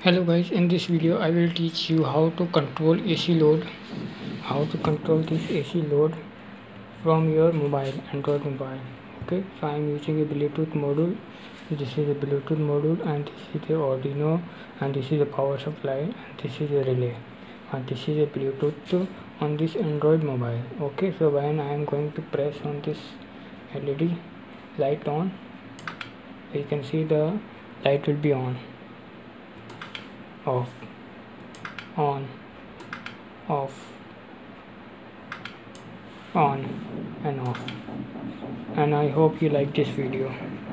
Hello guys, in this video I will teach you how to control AC load, how to control this AC load from your mobile, Android mobile. Okay, so I am using a Bluetooth module. This is a Bluetooth module and this is the Arduino and this is a power supply and this is a relay and this is a Bluetooth on this Android mobile. Okay, so when I am going to press on this LED light on, you can see the light will be off, on, off, on and off. And I hope you like this video.